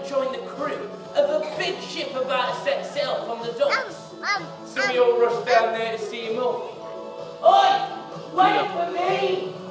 join the crew of a big ship about to set sail from the docks. So we all rushed down there to see him off. Oi! Wait for me!